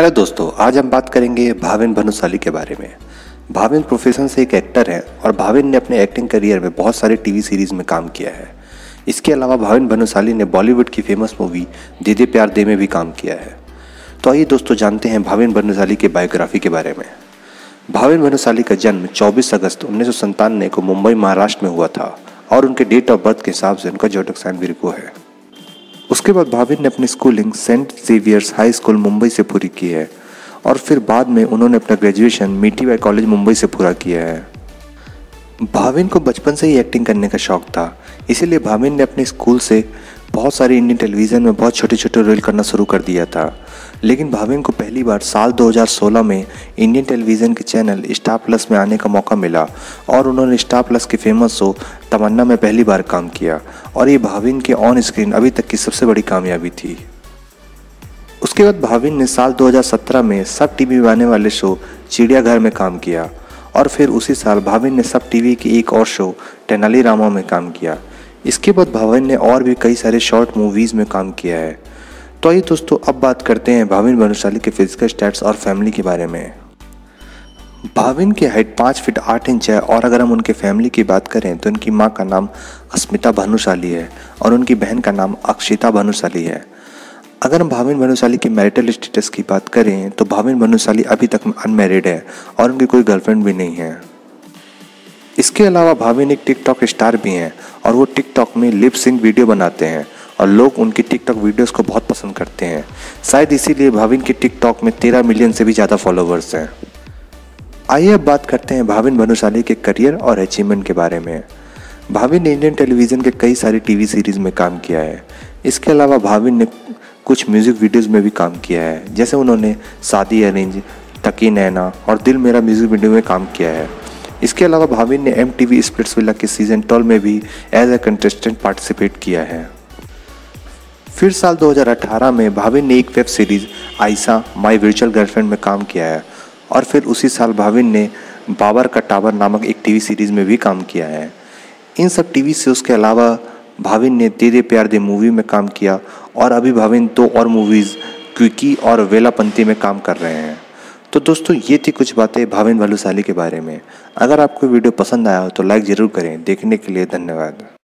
Hello दोस्तों, आज हम बात करेंगे भाविन भानुशाली के बारे में। भाविन प्रोफेशन से एक एक्टर हैं और भाविन ने अपने एक्टिंग करियर में बहुत सारे टीवी सीरीज में काम किया है। इसके अलावा भाविन भानुशाली ने बॉलीवुड की फेमस मूवी दे दे प्यार दे में भी काम किया है। तो आइए दोस्तों जानते हैं भाविन भानुशाली की बायोग्राफी के बारे में। भाविन भानुशाली का जन्म 24 अगस्त 1997 को मुंबई महाराष्ट्र में हुआ था और उनके डेट ऑफ बर्थ के हिसाब से उनका जोडक साइन विरगो है। उसके बाद भाविन ने अपनी schooling Saint Xavier's High School Mumbai से पूरी की है और फिर बाद में उन्होंने अपना ग्रेजुएशन मीठीबाई कॉलेज मुंबई से पूरा किया है। भाविन को बचपन से ही एक्टिंग करने का शौक था, इसीलिए भाविन ने अपने स्कूल से बहुत सारे इंडियन टेलीविज़न में बहुत छोटे छोटे रोल करना शुरू कर दिया था। लेकिन भाविन को पहली बार साल 2016 में इंडियन टेलीविज़न के चैनल स्टार प्लस में आने का मौका मिला और उन्होंने स्टार प्लस के फेमस शो तमन्ना में पहली बार काम किया और ये भाविन के ऑन स्क्रीन अभी तक की सबसे बड़ी कामयाबी थी। उसके बाद भाविन ने साल 2017 में सब टीवी में आने वाले शो चिड़ियाघर में काम किया और फिर उसी साल भाविन ने सब टीवी की एक और शो तेनाली रामा में काम किया। इसके बाद भाविन ने और भी कई सारे शॉर्ट मूवीज़ में काम किया है। तो आइए दोस्तों अब बात करते हैं भाविन भानुशाली के फिजिकल स्टैट्स और फैमिली के बारे में। भाविन की हाइट 5 फीट 8 इंच है और अगर हम उनके फैमिली की बात करें तो उनकी माँ का नाम अस्मिता भानुशाली है और उनकी बहन का नाम अक्षिता भानुशाली है। अगर हम भाविन भानुशाली के मैरिटल स्टेटस की बात करें तो भाविन भानुशाली अभी तक अनमैरिड है और उनकी कोई गर्लफ्रेंड भी नहीं है। इसके अलावा भाविन एक टिकटॉक स्टार भी हैं और वो टिकटॉक में लिप सिंक वीडियो बनाते हैं और लोग उनकी टिकटॉक वीडियोस को बहुत पसंद करते हैं। शायद इसीलिए भाविन के टिकटॉक में 13 मिलियन से भी ज़्यादा फॉलोवर्स हैं। आइए अब बात करते हैं भाविन भानुशाली के करियर और अचीवमेंट के बारे में। भाविन ने इंडियन टेलीविज़न के कई सारी टीवी सीरीज़ में काम किया है। इसके अलावा भाविन ने कुछ म्यूज़िक वीडियोज़ में भी काम किया है, जैसे उन्होंने शादी अरेंज, तकी नैना और दिल मेरा म्यूज़िक वीडियो में काम किया है। इसके अलावा भाविन ने MTV स्प्लिट्सविला के सीजन 12 में भी एज ए कंटेस्टेंट पार्टिसिपेट किया है। फिर साल 2018 में भाविन ने एक web series Ayesha my virtual girlfriend में काम किया है और फिर उसी साल भाविन ने बाबर का टावर नामक एक टीवी सीरीज़ में भी काम किया है। इन सब टीवी शोज़ के अलावा भाविन ने दे दे प्यार दे मूवी में काम किया और अभी भाविन 2 और मूवीज़ क्विकी और वेलापंती में काम कर रहे हैं। तो दोस्तों ये थी कुछ बातें भाविन भानुशाली के बारे में। अगर आपको वीडियो पसंद आया हो तो लाइक ज़रूर करें। देखने के लिए धन्यवाद।